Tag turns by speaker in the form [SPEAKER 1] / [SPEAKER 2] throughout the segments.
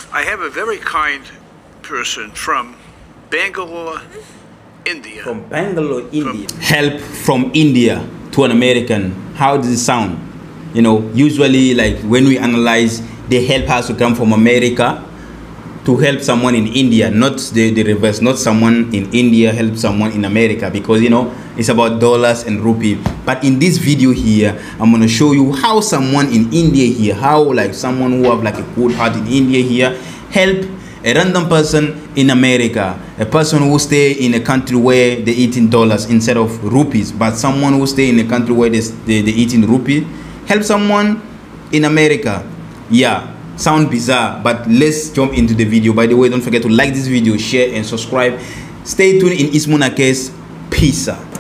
[SPEAKER 1] I have a very kind person from Bangalore, India.
[SPEAKER 2] From Bangalore, India. Help from India to an American. How does it sound? You know, usually like when we analyze, the help has to come from America to help someone in India, not the reverse, not someone in India help someone in America, because you know it's about dollars and rupee. But in this video here, I'm gonna show you how someone in India here, how like someone who have like a good heart in India here help a random person in America, a person who stay in a country where they eat in dollars instead of rupees, but someone who stay in a country where they eat in rupee help someone in America. Yeah, sound bizarre, but let's jump into the video. By the way, don't forget to like this video, share and subscribe. Stay tuned in Ismunakes. Peace out.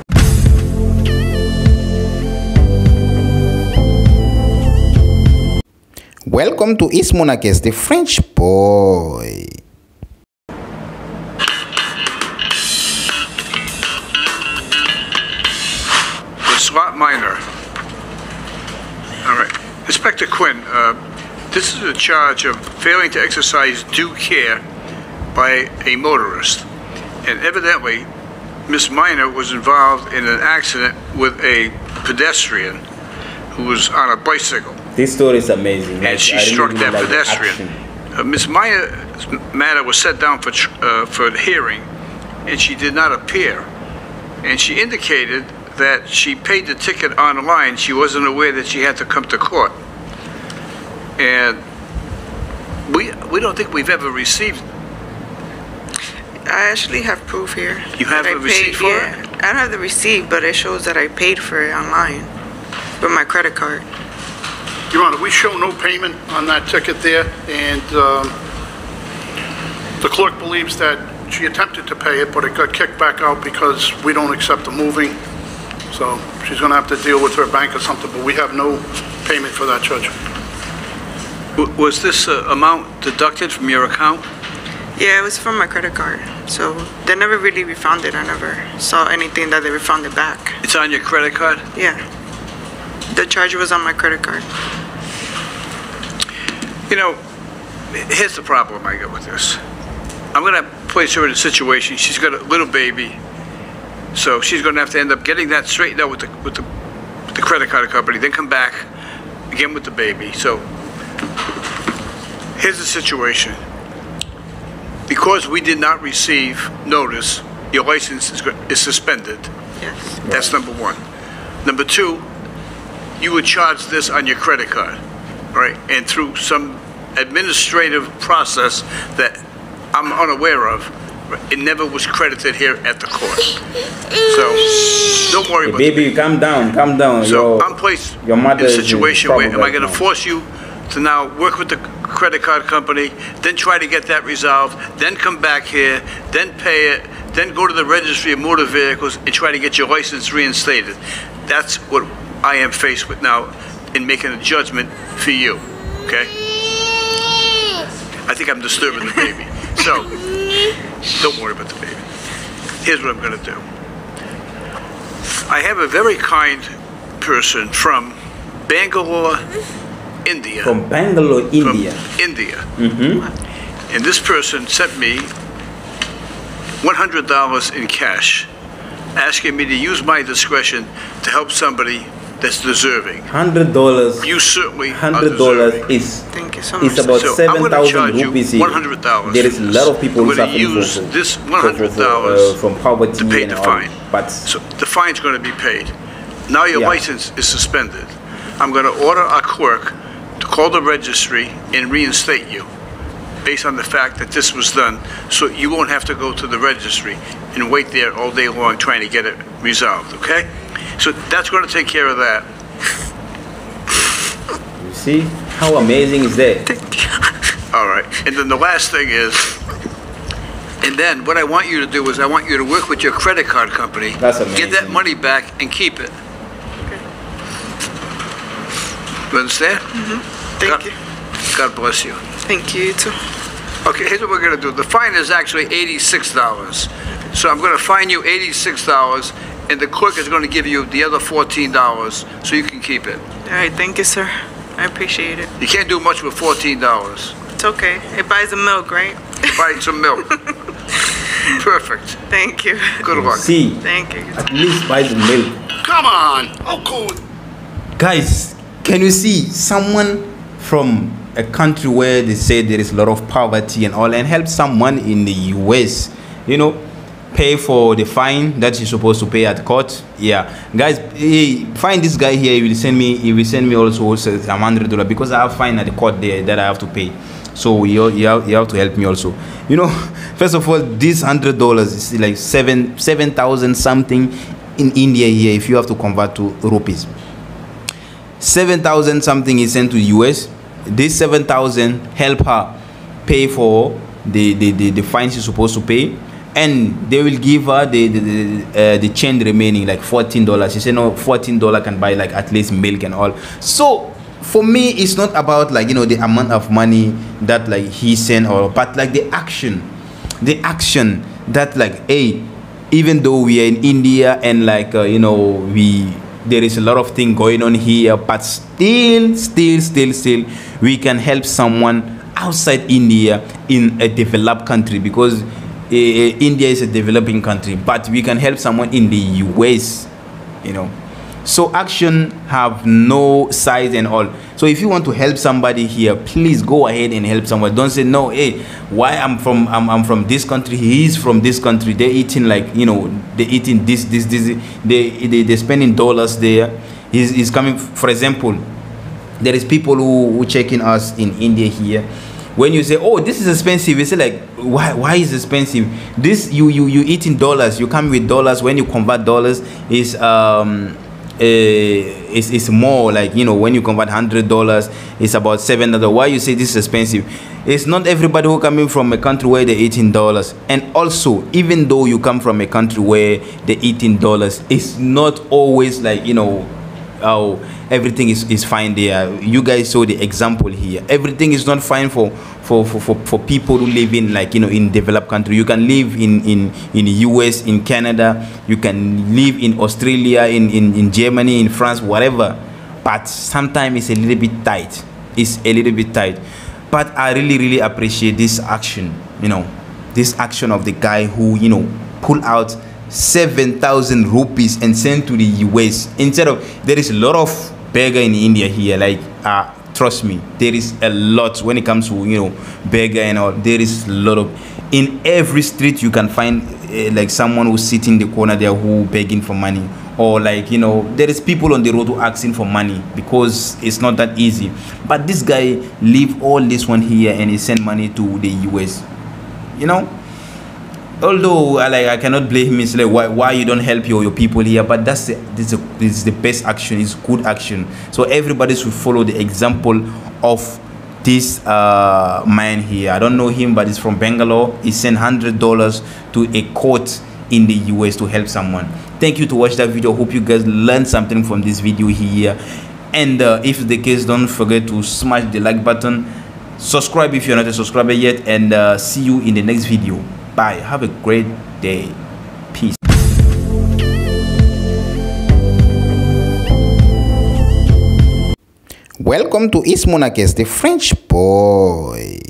[SPEAKER 2] Welcome to Ismunakes, the French boy.
[SPEAKER 1] The SWAT minor. All right, Inspector Quinn. This is a charge of failing to exercise due care by a motorist, and evidently, Miss Minor was involved in an accident with a pedestrian who was on a bicycle.
[SPEAKER 2] This story is amazing.
[SPEAKER 1] And she struck that pedestrian. Miss Minor's matter was set down for hearing, and she did not appear. And she indicated that she paid the ticket online. She wasn't aware that she had to come to court. And we don't think we've ever received.
[SPEAKER 3] I actually have proof here.
[SPEAKER 1] You have a receipt for it?
[SPEAKER 3] I don't have the receipt, but it shows that I paid for it online with my credit card.
[SPEAKER 4] Your Honor, we show no payment on that ticket there, and the clerk believes that she attempted to pay it, but it got kicked back out because we don't accept the moving. So she's going to have to deal with her bank or something, but we have no payment for that, Judge.
[SPEAKER 1] Was this amount deducted from your account?
[SPEAKER 3] Yeah, it was from my credit card. So they never really refunded. I never saw anything that they refunded back.
[SPEAKER 1] It's on your credit card?
[SPEAKER 3] Yeah. The charge was on my credit card.
[SPEAKER 1] You know, here's the problem I got with this. I'm going to place her in a situation. She's got a little baby, so she's going to have to end up getting that straightened out with the credit card company, then come back again with the baby. So here's the situation. Because we did not receive notice, your license is suspended.
[SPEAKER 3] Yes.
[SPEAKER 1] That's number one. Number two, you would charge this on your credit card, right? And through some administrative process that I'm unaware of, it never was credited here at the court. So don't worry about it.
[SPEAKER 2] Baby, calm down, calm down.
[SPEAKER 1] So I'm placed in a situation where am I going to force you to now work with the credit card company, then try to get that resolved, then come back here, then pay it, then go to the registry of motor vehicles and try to get your license reinstated. That's what I am faced with now in making a judgment for you, okay? I think I'm disturbing the baby. So, don't worry about the baby. Here's what I'm going to do. I have a very kind person from Bangalore, India.
[SPEAKER 2] From Bangalore, India.
[SPEAKER 1] From India. Mm-hmm. And this person sent me $100 in cash, asking me to use my discretion to help somebody that's deserving.
[SPEAKER 2] $100.
[SPEAKER 1] You certainly
[SPEAKER 2] $100 is.
[SPEAKER 3] Thank you so much.
[SPEAKER 2] It's about
[SPEAKER 1] so
[SPEAKER 2] 7,000 rupees here.
[SPEAKER 1] $100.
[SPEAKER 2] There is a lot of people
[SPEAKER 1] who suffering use this $100
[SPEAKER 2] from poverty
[SPEAKER 1] to pay the fine.
[SPEAKER 2] But
[SPEAKER 1] so the fine's going to be paid. Now your license is suspended. I'm going to order our clerk to call the registry and reinstate you, based on the fact that this was done, so you won't have to go to the registry and wait there all day long trying to get it resolved, okay? So that's going to take care of that.
[SPEAKER 2] You see how amazing is that?
[SPEAKER 1] All right, and then the last thing is, and then what I want you to do is I want you to work with your credit card company,
[SPEAKER 2] That's amazing.
[SPEAKER 1] get that money back and keep it.
[SPEAKER 3] Okay.
[SPEAKER 1] You understand?
[SPEAKER 3] Mm-hmm. Thank you.
[SPEAKER 1] God bless you.
[SPEAKER 3] Thank you, you too.
[SPEAKER 1] Okay, here's what we're going to do. The fine is actually $86. So I'm going to fine you $86, and the clerk is going to give you the other $14 so you can keep it.
[SPEAKER 3] All right, thank you, sir. I appreciate it.
[SPEAKER 1] You can't do much with $14.
[SPEAKER 3] It's okay. It buys the milk, right?
[SPEAKER 1] Buy some milk. Perfect.
[SPEAKER 3] Thank you.
[SPEAKER 1] Good luck.
[SPEAKER 2] See,
[SPEAKER 3] Thank you.
[SPEAKER 2] at least buy the milk.
[SPEAKER 4] Come on. Oh, cool.
[SPEAKER 2] Guys, can you see someone from a country where they say there is a lot of poverty and all, and help someone in the US, you know, pay for the fine that you're supposed to pay at court? Yeah, guys, hey, find this guy here. He will send me also $100 because I have fine at the court there that I have to pay. So you have to help me also. You know, first of all, this $100 is like 7,000 something in India here if you have to convert to rupees. 7,000 something is sent to the US. This 7,000 help her pay for the fines she's supposed to pay, and they will give her the change remaining, like $14. She said no, $14 can buy like at least milk and all. So for me, it's not about like, you know, the amount of money that like he sent, or but like the action that like, hey, even though we are in India and like you know, there is a lot of thing going on here, but still we can help someone outside India in a developed country, because India is a developing country, but we can help someone in the US, you know. So action have no size and all. So if you want to help somebody here, please go ahead and help someone. Don't say no, hey, why I'm from this country, he is from this country, they're eating like, you know, they're eating this, they're spending dollars there. He's coming, for example, there is people who checking us in India here. When you say, oh, this is expensive, you say like, why is it expensive? This you eating dollars, you come with dollars. When you convert dollars, it's more, like, you know, when you convert $100, it's about $7. Why you say this is expensive? It's not everybody who coming from a country where they're eating dollars. And also, even though you come from a country where they're eating dollars, it's not always like, you know, how everything is fine there. You guys saw the example here. Everything is not fine for people who live in, like, you know, in developed country. You can live in US, in Canada, you can live in Australia, in Germany, in France, whatever. But sometimes it's a little bit tight. It's a little bit tight. But I really appreciate this action, you know, this action of the guy who, you know, pull out 7,000 rupees and send to the US. Instead of, there is a lot of beggar in India here, like trust me, there is a lot when it comes to, you know, beggar and all. There is a lot of, in every street you can find like someone who's sitting in the corner there who begging for money, or like, you know, there is people on the road who asking for money, because it's not that easy. But this guy leave all this one here and he send money to the US, you know. Although I cannot blame him, it's like why you don't help your people here, but this is the best action. It's good action. So everybody should follow the example of this man here. I don't know him, but he's from Bangalore. He sent $100 to a court in the US to help someone. Thank you to watch that video. Hope you guys learned something from this video here. And if the case, don't forget to smash the like button, subscribe if you're not a subscriber yet, and see you in the next video. Bye. Have a great day. Peace. Welcome to Ismonakes, the French boy.